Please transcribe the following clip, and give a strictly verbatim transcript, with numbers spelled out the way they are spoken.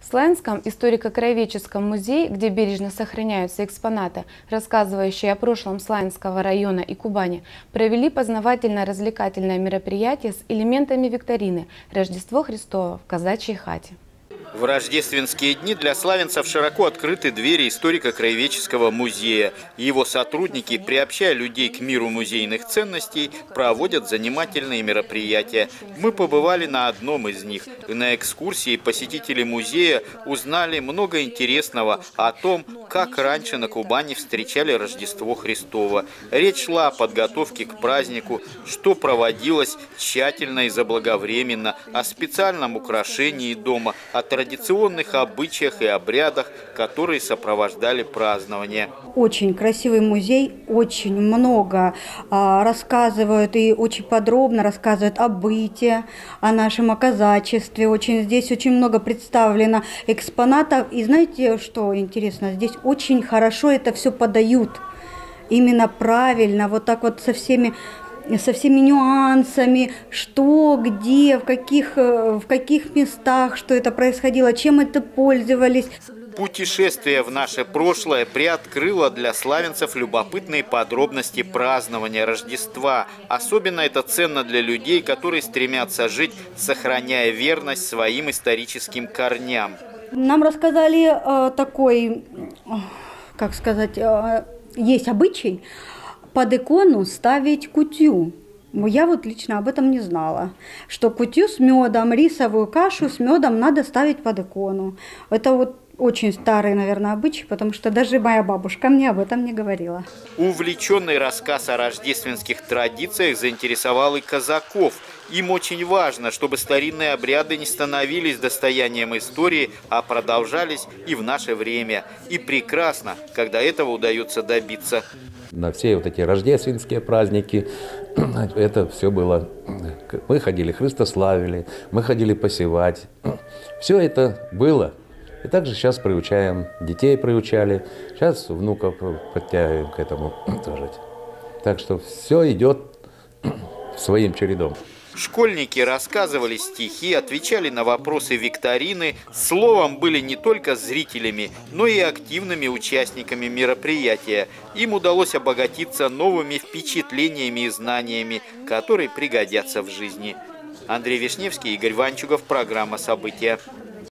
В Славянском историко-краеведческом музее, где бережно сохраняются экспонаты, рассказывающие о прошлом Славянского района и Кубани, провели познавательно-развлекательное мероприятие с элементами викторины «Рождество Христово в казачьей хате». В рождественские дни для славянцев широко открыты двери историко-краеведческого музея. Его сотрудники, приобщая людей к миру музейных ценностей, проводят занимательные мероприятия. Мы побывали на одном из них. На экскурсии посетители музея узнали много интересного о том, как раньше на Кубани встречали Рождество Христово. Речь шла о подготовке к празднику, что проводилось тщательно и заблаговременно, о специальном украшении дома, о традиционных обычаях и обрядах, которые сопровождали празднование. Очень красивый музей, очень много а, рассказывают и очень подробно рассказывают о быте, о нашем казачестве. Очень, здесь очень много представлено экспонатов. И знаете, что интересно? Здесь очень хорошо это все подают. Именно правильно, вот так вот со всеми... со всеми нюансами, что, где, в каких, в каких местах, что это происходило, чем это пользовались. Путешествие в наше прошлое приоткрыло для славянцев любопытные подробности празднования Рождества. Особенно это ценно для людей, которые стремятся жить, сохраняя верность своим историческим корням. Нам рассказали э, такой, как сказать, э, есть обычай, под икону ставить кутью. Я вот лично об этом не знала, что кутью с медом, рисовую кашу с медом надо ставить под икону. Это вот очень старый, наверное, обычай, потому что даже моя бабушка мне об этом не говорила. Увлеченный рассказ о рождественских традициях заинтересовал и казаков. Им очень важно, чтобы старинные обряды не становились достоянием истории, а продолжались и в наше время. И прекрасно, когда этого удается добиться. На все вот эти рождественские праздники это все было. Мы ходили, Христославили, мы ходили посевать. Все это было. И также сейчас приучаем, детей приучали, сейчас внуков подтягиваем к этому тоже. Так что все идет своим чередом. Школьники рассказывали стихи, отвечали на вопросы викторины, словом, были не только зрителями, но и активными участниками мероприятия. Им удалось обогатиться новыми впечатлениями и знаниями, которые пригодятся в жизни. Андрей Вишневский, Игорь Ванчугов, программа «События».